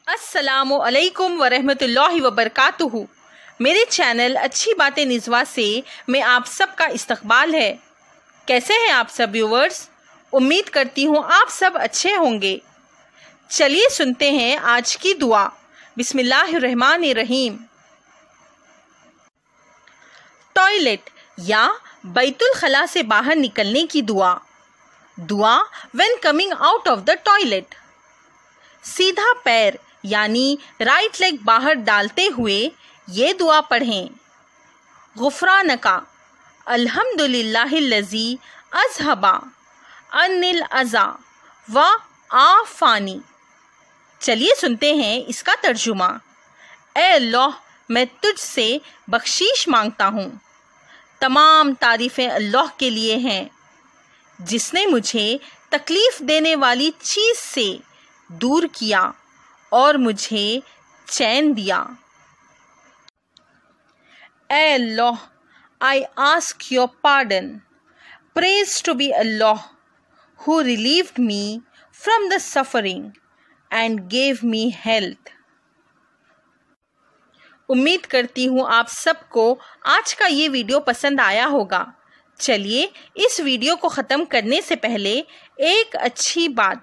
अस्सलामु अलैकुम वरहमतुल्लाहि वबरकातुहू। मेरे चैनल अच्छी बातें निज़वा से मैं आप सबका इस्तकबाल है। कैसे हैं आप सब व्यूवर्स? उम्मीद करती हूँ आप सब अच्छे होंगे। चलिए सुनते हैं आज की दुआ। बिस्मिल्लाहिर्रहमानिर्रहीम। टॉयलेट या बैतुल खला से बाहर निकलने की दुआ। दुआ when coming out of the toilet. सीधा पैर यानी राइट लेग बाहर डालते हुए ये दुआ पढ़ें। गुफ़रानका अल्हम्दुलिल्लाहिल्लज़ी अज़हबा अन्निल अज़ा व आफ़ानी। चलिए सुनते हैं इसका तर्जुमा। ए अल्लाह, मैं तुझसे बख्शीश मांगता हूँ। तमाम तारीफ़ें अल्लाह के लिए हैं जिसने मुझे तकलीफ़ देने वाली चीज़ से दूर किया और मुझे चैन दिया। ए Allah, I ask your pardon. Praise to be Allah who relieved me from the suffering and gave me health. उम्मीद करती हूँ आप सबको आज का ये वीडियो पसंद आया होगा। चलिए इस वीडियो को ख़त्म करने से पहले एक अच्छी बात।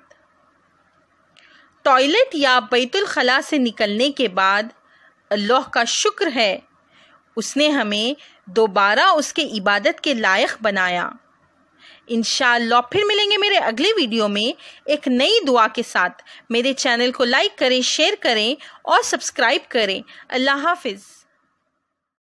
टॉयलेट या बैतुल खला से निकलने के बाद अल्लाह का शुक्र है, उसने हमें दोबारा उसके इबादत के लायक बनाया। इंशाअल्लाह फिर मिलेंगे मेरे अगले वीडियो में एक नई दुआ के साथ। मेरे चैनल को लाइक करें, शेयर करें और सब्सक्राइब करें। अल्लाह हाफिज़।